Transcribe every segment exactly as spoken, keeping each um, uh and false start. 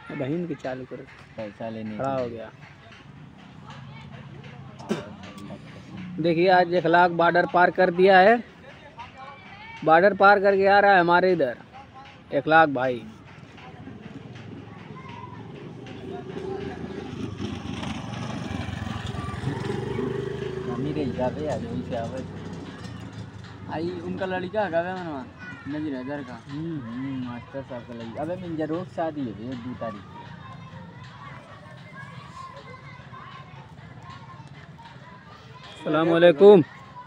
बहन की चालू करो, पैसा लेने खड़ा हो गया। देखिए आज एक लाख बॉर्डर पार कर दिया है, बॉर्डर पार करके आ रहा है हमारे इधर एक लाख भाई। मम्मी रे जावे यार वही से आवे आई उनका लड़का है गावे मनवा नजीर हजार का हम्म मास्टर साहब का लड़का। अबे मिंजा रोज शादी है दो तारीख अस्सलाम वालेकुम।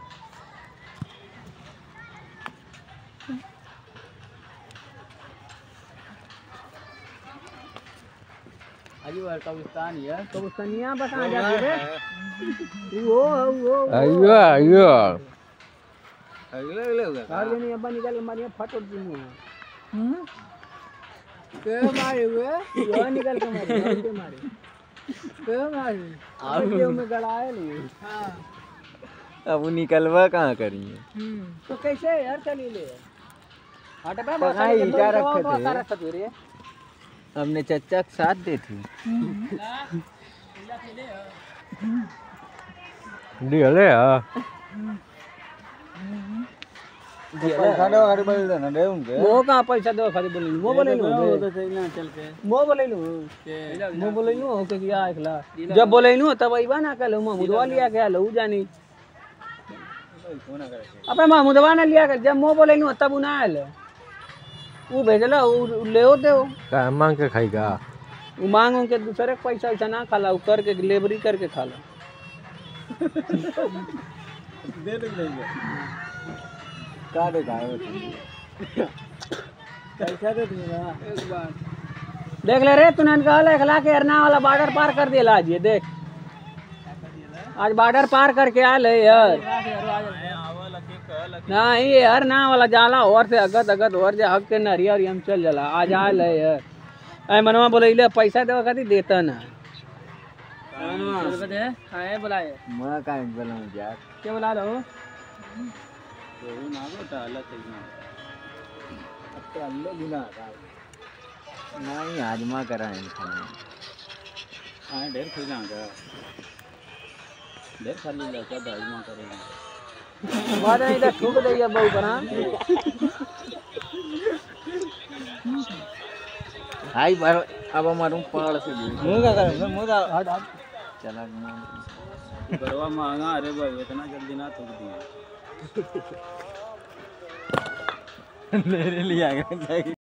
अजी वार कब्रिस्तान है कब्रिस्तानिया बस आ जा रे वो वो अयो अयो अगले अगले होगा कार ये नहीं अब निकल मारिया फट उठ दी है हम के मारे हुए यो निकल के मारे के मारे के मारे अब ये में गड़ाए नहीं। हां अब निकलवा कहां करिए तो कैसे यार चली ले हट पे बस ईटा रखे थे रे हमने चच्चा के साथ दे थी दिले हां पैसा दो खाली बोल देना दे उनके वो कहां पैसा दो खाली बोल वो बोले लो वो तो सही ना चल के वो बोले लो वो बोले लो हो के क्या एकला जब बोले लो तब आईबा ना कल महमूदवा लिया के लो जानी अबे महमूदवा ना लिया कर जब मो बोले लो तब ना आल वो भेजला वो ले होते हो का मांग के खाएगा वो मांगो के दूसरे पैसा ऐसा ना खाला कर के लेबरी करके खाला दे दे का दे गायो पैसा दे दूंगा एक बार देख ले रे तूने कहल एक लाख के अरना वाला बॉर्डर पार कर दिया आज। ये देख आज बॉर्डर पार करके आयल है यार नहीं ये अरना वाला जाला और से अगत अगत और जे हक के नरिया और हम चल जाला आज आयल है यार। ऐ मनवा बोले पैसा देवा खातिर देता ना मनवा है बुलाए मैं काहे बोलाऊं यार क्या बुला लो तो ना बेटा अलग से ना अब तो अल्लाह गुनाह का नहीं आजमा कराएं खाना हां ढेर खिलाऊंगा ढेर खाली लगा आजमा करेंगे बाद में इधर ठोक देगा बहु बना हाय बार अब मारूं पहाड़ से मुंह का करूंगा मुंह का हट हट चला बरवा महंगा अरे भाई इतना जल्दी ना थोक दिया मेरे लिए आ गया